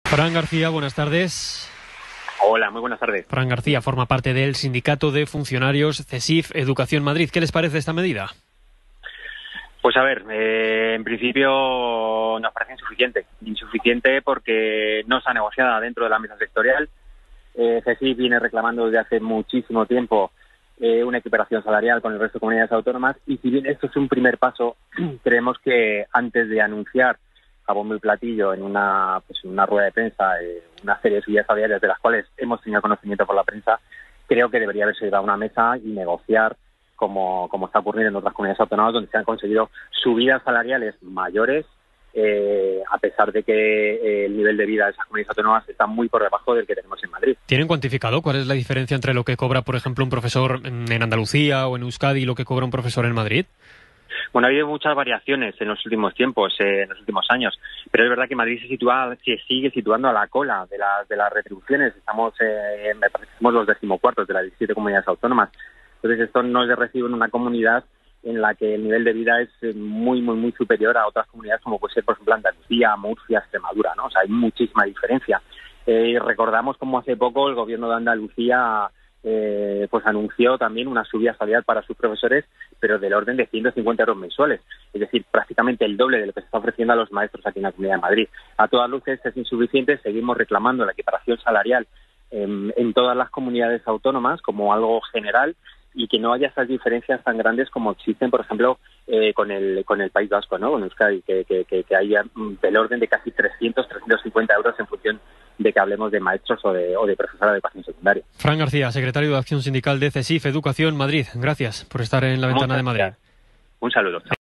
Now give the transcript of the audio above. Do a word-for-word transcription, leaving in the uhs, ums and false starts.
Fran García, buenas tardes. Hola, muy buenas tardes. Fran García forma parte del Sindicato de Funcionarios CESIF Educación Madrid. ¿Qué les parece esta medida? Pues a ver, eh, en principio nos parece insuficiente. Insuficiente porque no se ha negociado dentro de la mesa sectorial. Eh, CESIF viene reclamando desde hace muchísimo tiempo eh, una equiparación salarial con el resto de comunidades autónomas, y si bien esto es un primer paso, creemos que antes de anunciar a bombo y platillo en una, pues en una rueda de prensa eh, una serie de subidas salariales de las cuales hemos tenido conocimiento por la prensa, creo que debería haberse llegado a una mesa y negociar como, como está ocurriendo en otras comunidades autónomas, donde se han conseguido subidas salariales mayores, eh, a pesar de que eh, el nivel de vida de esas comunidades autónomas está muy por debajo del que tenemos en Madrid. ¿Tienen cuantificado cuál es la diferencia entre lo que cobra, por ejemplo, un profesor en Andalucía o en Euskadi y lo que cobra un profesor en Madrid? Bueno, ha habido muchas variaciones en los últimos tiempos, eh, en los últimos años, pero es verdad que Madrid se sitúa, se sigue situando a la cola de las de las retribuciones. Estamos, eh, me parece que somos los decimocuartos de las diecisiete comunidades autónomas. Entonces, esto no es de recibo en una comunidad en la que el nivel de vida es muy, muy, muy superior a otras comunidades, como puede ser, por ejemplo, Andalucía, Murcia, Extremadura, ¿no? O sea, hay muchísima diferencia. Eh, recordamos como hace poco el gobierno de Andalucía Eh, pues anunció también una subida salarial para sus profesores, pero del orden de ciento cincuenta euros mensuales, es decir, prácticamente el doble de lo que se está ofreciendo a los maestros aquí en la Comunidad de Madrid. A todas luces es insuficiente, seguimos reclamando la equiparación salarial en, en todas las comunidades autónomas como algo general, y que no haya esas diferencias tan grandes como existen, por ejemplo, eh, con el con el País Vasco, ¿no? Con Euskadi, que, que, que, que haya del orden de casi trescientos, trescientos cincuenta euros en función de que hablemos de maestros o de, o de profesora de educación secundaria. Fran García, secretario de Acción Sindical de CESIF Educación Madrid. Gracias por estar en la ventana Muchas de Madrid. Gracias. Un saludo.